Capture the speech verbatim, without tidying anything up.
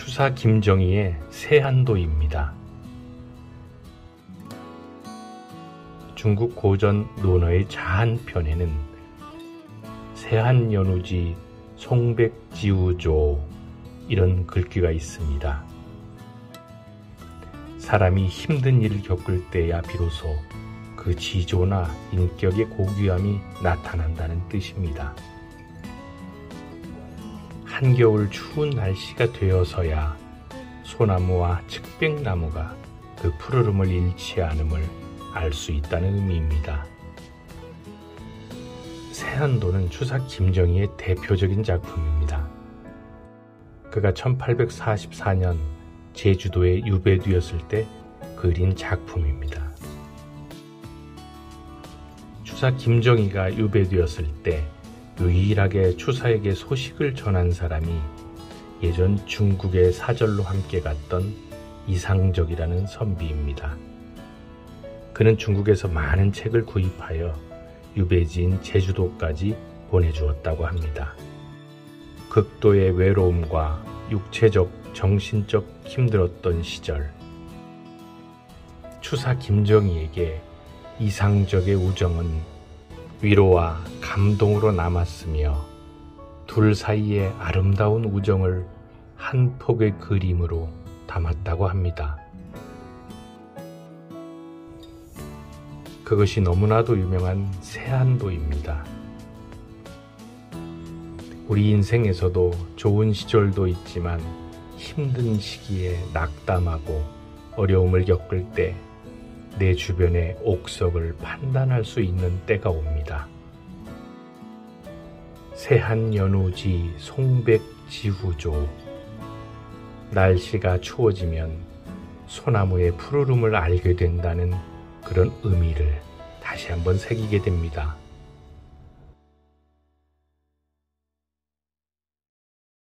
추사 김정희의 세한도입니다. 중국 고전 논어의 자한편에는 세한연우지 송백지우조 이런 글귀가 있습니다. 사람이 힘든 일을 겪을 때야 비로소 그 지조나 인격의 고귀함이 나타난다는 뜻입니다. 한겨울 추운 날씨가 되어서야 소나무와 측백나무가 그 푸르름을 잃지 않음을 알 수 있다는 의미입니다. 세한도는 추사 김정희의 대표적인 작품입니다. 그가 천팔백사십사 년 제주도에 유배되었을 때 그린 작품입니다. 추사 김정희가 유배되었을 때 유일하게 추사에게 소식을 전한 사람이 예전 중국의 사절로 함께 갔던 이상적이라는 선비입니다. 그는 중국에서 많은 책을 구입하여 유배지인 제주도까지 보내주었다고 합니다. 극도의 외로움과 육체적, 정신적 힘들었던 시절, 추사 김정희에게 이상적의 우정은 위로와 감동으로 남았으며 둘 사이의 아름다운 우정을 한 폭의 그림으로 담았다고 합니다. 그것이 너무나도 유명한 세한도입니다. 우리 인생에서도 좋은 시절도 있지만 힘든 시기에 낙담하고 어려움을 겪을 때 내 주변의 옥석을 판단할 수 있는 때가 옵니다. 세한연우지 송백지후조. 날씨가 추워지면 소나무의 푸르름을 알게 된다는 그런 의미를 다시 한번 새기게 됩니다.